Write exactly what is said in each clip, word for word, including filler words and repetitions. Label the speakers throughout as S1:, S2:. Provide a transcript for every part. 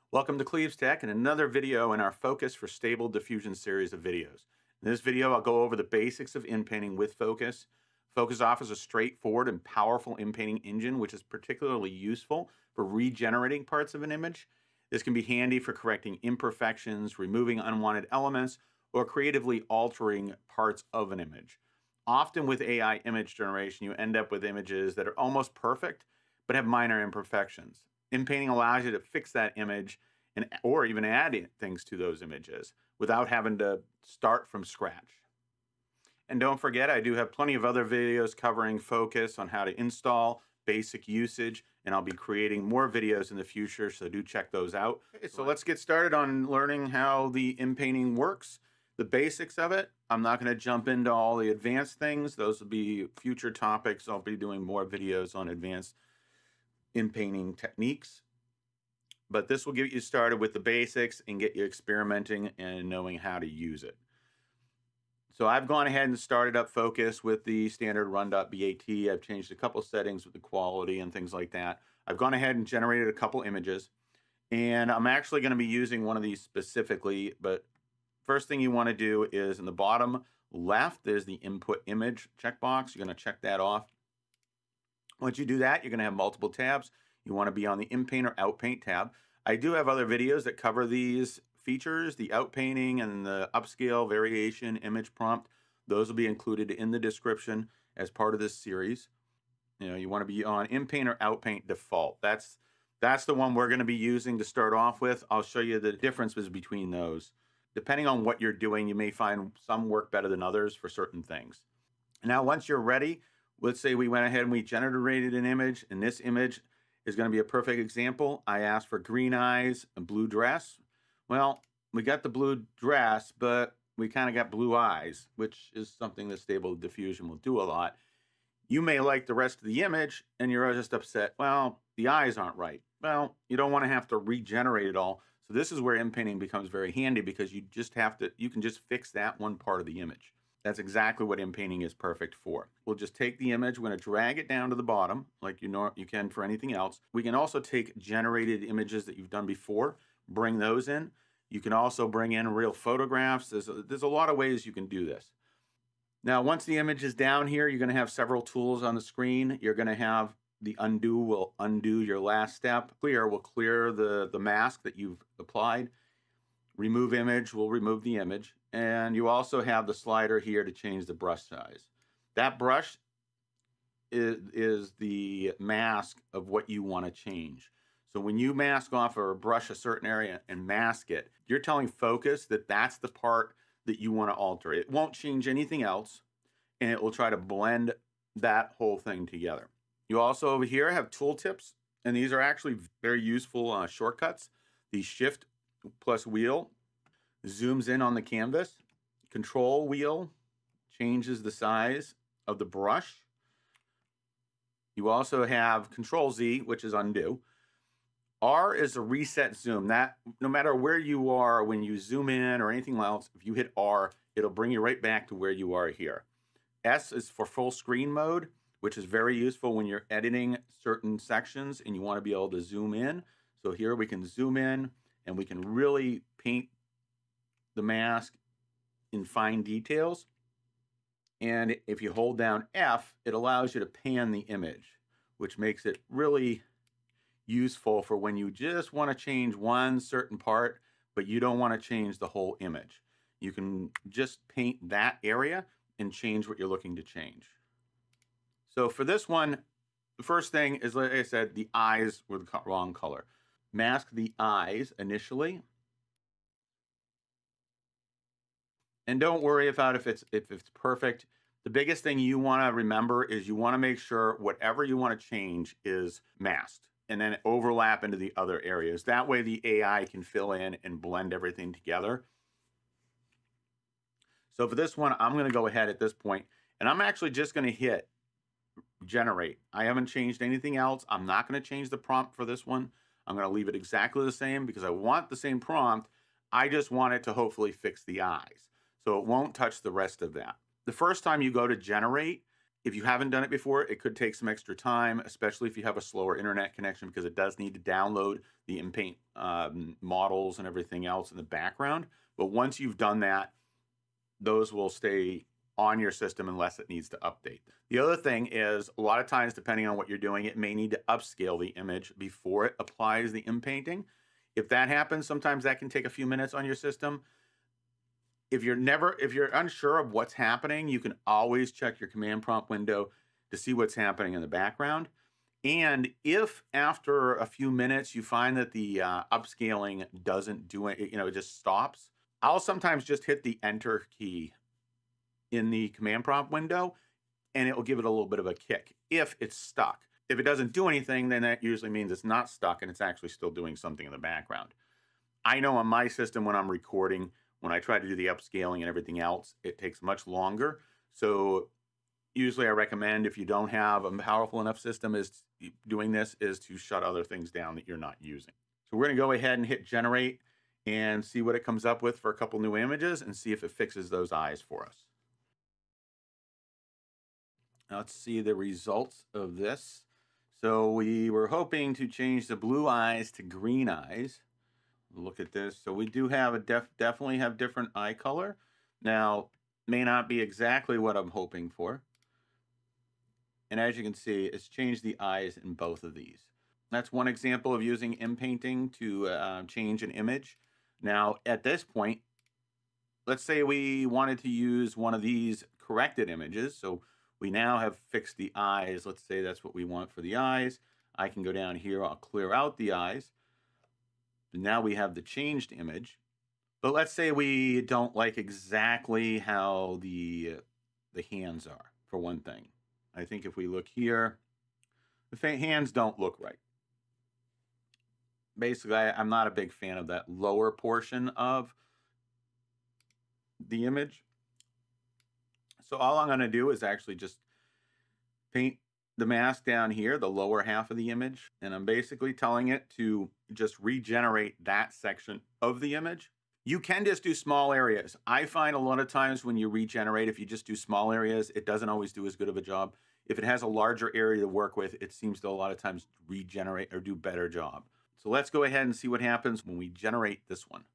S1: Welcome to Cleves Tech and another video in our Focus for Stable Diffusion series of videos. In this video, I'll go over the basics of inpainting with Fooocus. Fooocus offers a straightforward and powerful inpainting engine, which is particularly useful for regenerating parts of an image. This can be handy for correcting imperfections, removing unwanted elements, or creatively altering parts of an image. Often with A I image generation, you end up with images that are almost perfect, but have minor imperfections. Inpainting allows you to fix that image and or even add in things to those images without having to start from scratch. And don't forget, I do have plenty of other videos covering Fooocus on how to install, basic usage, and I'll be creating more videos in the future, so do check those out. Okay, so let's get started on learning how the inpainting works, the basics of it. I'm not going to jump into all the advanced things. Those will be future topics. I'll be doing more videos on advanced inpainting techniques, but this will get you started with the basics and get you experimenting and knowing how to use it. So I've gone ahead and started up Fooocus with the standard run.bat. I've changed a couple settings with the quality and things like that. I've gone ahead and generated a couple images, and I'm actually going to be using one of these specifically. But first thing you want to do is in the bottom left, there's the input image checkbox. You're going to check that off. Once you do that, you're going to have multiple tabs. You want to be on the Inpaint or Outpaint tab. I do have other videos that cover these features, the outpainting and the upscale, variation, image prompt. Those will be included in the description as part of this series. You know, you want to be on Inpaint or Outpaint default. That's, that's the one we're going to be using to start off with. I'll show you the differences between those. Depending on what you're doing, you may find some work better than others for certain things. Now, once you're ready, let's say we went ahead and we generated an image, and this image is going to be a perfect example. I asked for green eyes and blue dress. Well, we got the blue dress, but we kind of got blue eyes, which is something that Stable Diffusion will do a lot. You may like the rest of the image, and you're just upset, well, the eyes aren't right. Well, you don't want to have to regenerate it all. So this is where inpainting becomes very handy, because you just have to, you can just fix that one part of the image. That's exactly what inpainting is perfect for. We'll just take the image, we're going to drag it down to the bottom like you know you can for anything else. We can also take generated images that you've done before, bring those in. You can also bring in real photographs. There's a, there's a lot of ways you can do this. Now, once the image is down here, you're going to have several tools on the screen. You're going to have the undo will undo your last step. Clear will clear the, the mask that you've applied. Remove image will remove the image. And you also have the slider here to change the brush size. That brush is, is the mask of what you want to change. So when you mask off or brush a certain area and mask it, you're telling Fooocus that that's the part that you want to alter. It won't change anything else, and it will try to blend that whole thing together. You also over here have tooltips, and these are actually very useful uh, shortcuts. The Shift plus wheel zooms in on the canvas. Control wheel changes the size of the brush. You also have Control Z, which is undo. R is a reset zoom. That no matter where you are when you zoom in or anything else, if you hit R, it'll bring you right back to where you are here. S is for full screen mode, which is very useful when you're editing certain sections and you want to be able to zoom in. So here we can zoom in and we can really paint the mask in fine details. And if you hold down F, it allows you to pan the image, which makes it really useful for when you just want to change one certain part, but you don't want to change the whole image. You can just paint that area and change what you're looking to change. So for this one, the first thing is, like I said, the eyes were the wrong color. Mask the eyes initially. And don't worry about if it's if it's perfect. The biggest thing you want to remember is you want to make sure whatever you want to change is masked and then overlap into the other areas. That way the A I can fill in and blend everything together. So for this one, I'm going to go ahead at this point, and I'm actually just going to hit generate. I haven't changed anything else. I'm not going to change the prompt for this one. I'm going to leave it exactly the same because I want the same prompt. I just want it to hopefully fix the eyes. So it won't touch the rest of that. The first time you go to generate, If you haven't done it before, it could take some extra time, especially if you have a slower internet connection, because it does need to download the Inpaint um, models and everything else in the background. But once you've done that, those will stay on your system unless it needs to update. The other thing is, a lot of times, depending on what you're doing, it may need to upscale the image before it applies the inpainting. If that happens, sometimes that can take a few minutes on your system. If you're never, if you're unsure of what's happening, you can always check your command prompt window to see what's happening in the background. And if after a few minutes you find that the uh, upscaling doesn't do it, you know, it just stops, I'll sometimes just hit the enter key in the command prompt window, and it will give it a little bit of a kick if it's stuck. If it doesn't do anything, then that usually means it's not stuck and it's actually still doing something in the background. I know on my system, when I'm recording, when I try to do the upscaling and everything else, it takes much longer. So usually I recommend, if you don't have a powerful enough system, is doing this is to shut other things down that you're not using. So we're going to go ahead and hit generate and see what it comes up with for a couple new images and see if it fixes those eyes for us. Now let's see the results of this. So we were hoping to change the blue eyes to green eyes. Look at this. So we do have a def definitely have different eye color. Now, may not be exactly what I'm hoping for. And as you can see, it's changed the eyes in both of these. That's one example of using Inpainting to uh, change an image. Now, at this point, let's say we wanted to use one of these corrected images. So we now have fixed the eyes. Let's say that's what we want for the eyes. I can go down here. I'll clear out the eyes. Now we have the changed image. But let's say we don't like exactly how the, the hands are, for one thing. I think if we look here, the hands don't look right. Basically, I, I'm not a big fan of that lower portion of the image. So all I'm going to do is actually just paint the mask down here, the lower half of the image, and I'm basically telling it to just regenerate that section of the image. You can just do small areas. I find a lot of times when you regenerate, if you just do small areas, it doesn't always do as good of a job. If it has a larger area to work with, it seems to a lot of times regenerate or do a better job. So let's go ahead and see what happens when we generate this one.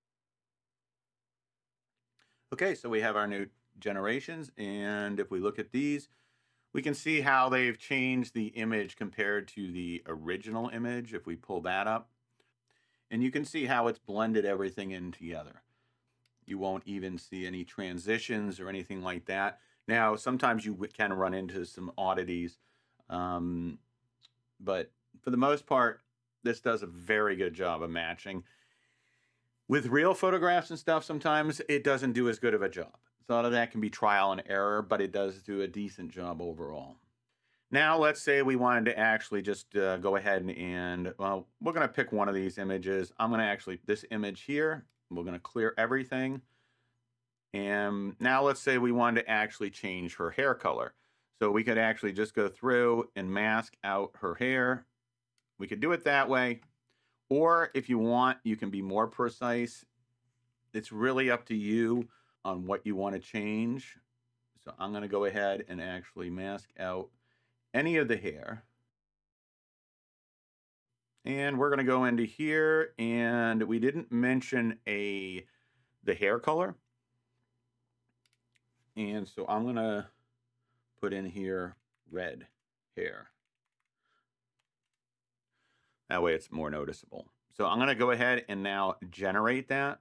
S1: Okay, so we have our new generations, and if we look at these, we can see how they've changed the image compared to the original image if we pull that up. And you can see how it's blended everything in together. You won't even see any transitions or anything like that. Now, sometimes you can run into some oddities, um, but for the most part, this does a very good job of matching. With real photographs and stuff, sometimes it doesn't do as good of a job. So a lot of that can be trial and error, but it does do a decent job overall. Now, let's say we wanted to actually just uh, go ahead and, and, well, we're going to pick one of these images. I'm going to actually, this image here, we're going to clear everything. And now let's say we wanted to actually change her hair color. So we could actually just go through and mask out her hair. We could do it that way. Or if you want, you can be more precise. It's really up to you on what you want to change. So I'm going to go ahead and actually mask out any of the hair. And we're going to go into here, and we didn't mention a the hair color. And so I'm going to put in here red hair. That way it's more noticeable. So I'm going to go ahead and now generate that.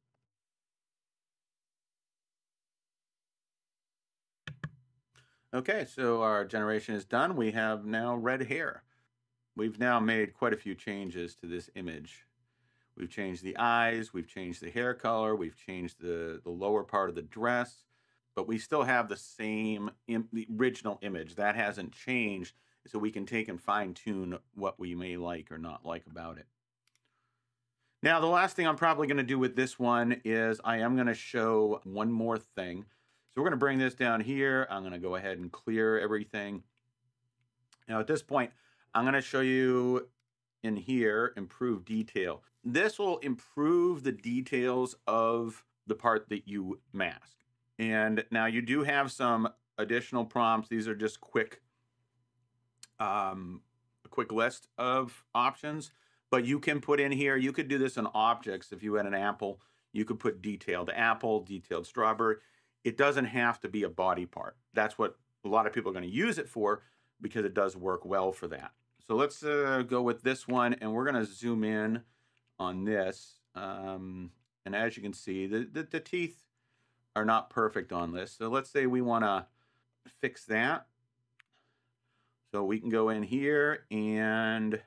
S1: Okay, so our generation is done. We have now red hair. We've now made quite a few changes to this image. We've changed the eyes, we've changed the hair color, we've changed the, the lower part of the dress, but we still have the same, im the original image. That hasn't changed, so we can take and fine tune what we may like or not like about it. Now, the last thing I'm probably going to do with this one is I am going to show one more thing. So we're going to bring this down here. I'm going to go ahead and clear everything. Now, at this point, I'm going to show you in here, improve detail. This will improve the details of the part that you mask. And now you do have some additional prompts. These are just quick, um, a quick list of options, but you can put in here, you could do this in objects. If you had an apple, you could put detailed apple, detailed strawberry. It doesn't have to be a body part. That's what a lot of people are going to use it for, because it does work well for that. So let's uh, go with this one, and we're going to zoom in on this. Um, and as you can see, the, the, the teeth are not perfect on this. So let's say we want to fix that. So we can go in here and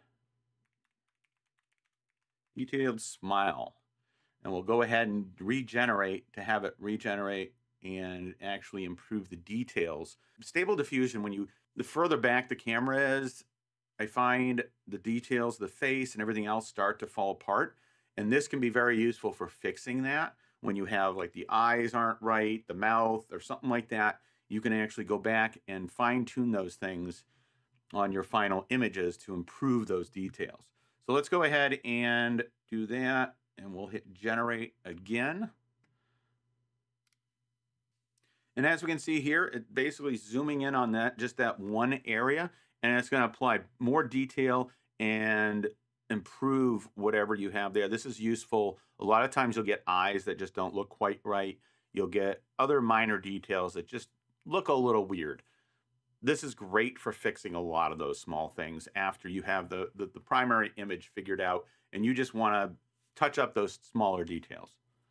S1: detailed smile, and we'll go ahead and regenerate to have it regenerate and actually improve the details. Stable diffusion, when you, the further back the camera is, I find the details, the face and everything else start to fall apart. And this can be very useful for fixing that. When you have like the eyes aren't right, the mouth or something like that, you can actually go back and fine tune those things on your final images to improve those details. So let's go ahead and do that, and we'll hit generate again. And as we can see here, it basically zooming in on that, just that one area, and it's going to apply more detail and improve whatever you have there. This is useful. A lot of times you'll get eyes that just don't look quite right. You'll get other minor details that just look a little weird. This is great for fixing a lot of those small things after you have the, the, the primary image figured out, and you just want to touch up those smaller details.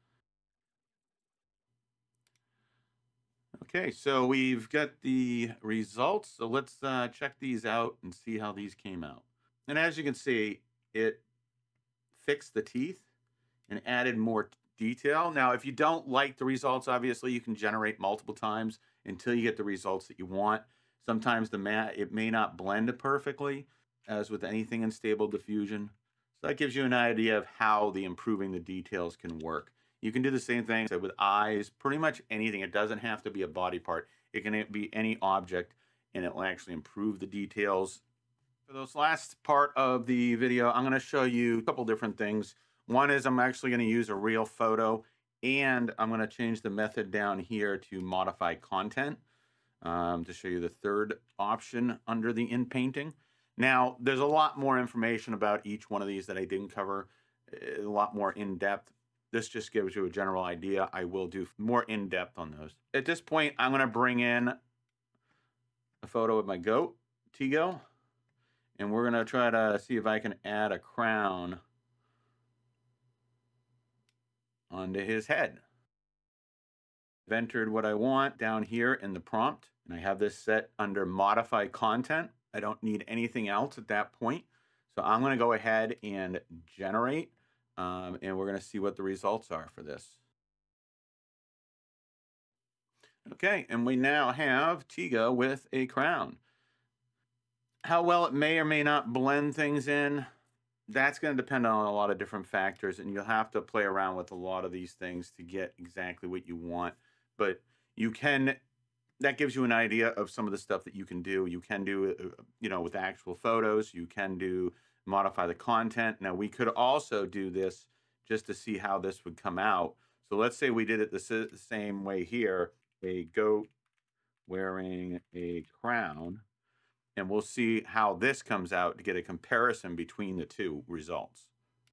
S1: Okay, so we've got the results. So let's uh, check these out and see how these came out. And as you can see, it fixed the teeth and added more detail. Now, if you don't like the results, obviously you can generate multiple times until you get the results that you want. Sometimes the mat, it may not blend perfectly, as with anything in Stable Diffusion. So that gives you an idea of how the improving the details can work. You can do the same thing with eyes, pretty much anything. It doesn't have to be a body part. It can be any object, and it will actually improve the details. For this last part of the video, I'm going to show you a couple different things. One is I'm actually going to use a real photo, and I'm going to change the method down here to modify content. Um, to show you the third option under the Inpainting. Now, there's a lot more information about each one of these that I didn't cover, a lot more in-depth. This just gives you a general idea. I will do more in-depth on those. At this point, I'm going to bring in a photo of my goat, Tigo, and we're going to try to see if I can add a crown onto his head. I've entered what I want down here in the prompt, and I have this set under modify content. I don't need anything else at that point. So I'm going to go ahead and generate, um, and we're going to see what the results are for this. Okay, and we now have Tigo with a crown. How well it may or may not blend things in, that's going to depend on a lot of different factors, and you'll have to play around with a lot of these things to get exactly what you want. But you can, that gives you an idea of some of the stuff that you can do. You can do, uh, you know, with actual photos. You can do, modify the content. Now, we could also do this just to see how this would come out. So let's say we did it the same way here, a goat wearing a crown, and we'll see how this comes out to get a comparison between the two results.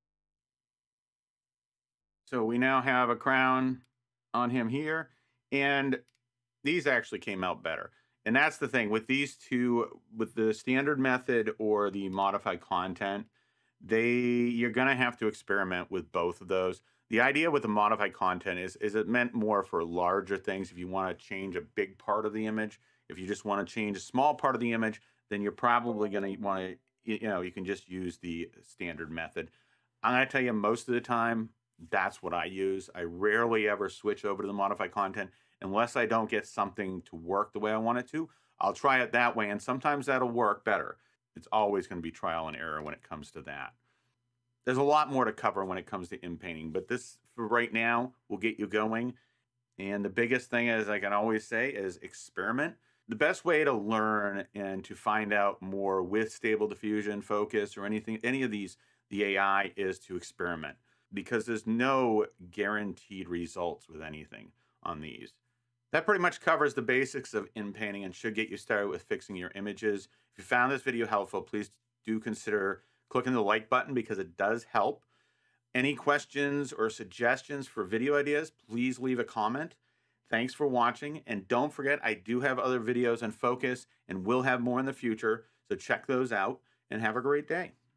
S1: So we now have a crown on him here, and these actually came out better. And that's the thing with these two, with the standard method or the modified content, they, you're going to have to experiment with both of those. The idea with the modified content is, is it meant more for larger things. If you want to change a big part of the image, if you just want to change a small part of the image, then you're probably going to want to, you know, you can just use the standard method. I'm going to tell you, most of the time, that's what I use. I rarely ever switch over to the modified content unless I don't get something to work the way I want it to. I'll try it that way, and sometimes that'll work better. It's always going to be trial and error when it comes to that. There's a lot more to cover when it comes to Inpainting, but this, for right now, will get you going. And the biggest thing, as I can always say, is experiment. The best way to learn and to find out more with Stable Diffusion, Fooocus, or anything, any of these, the A I, is to experiment, because there's no guaranteed results with anything on these. That pretty much covers the basics of Inpainting and should get you started with fixing your images. If you found this video helpful, please do consider clicking the like button because it does help. Any questions or suggestions for video ideas, please leave a comment. Thanks for watching, and don't forget I do have other videos on Fooocus and will have more in the future, so check those out and have a great day.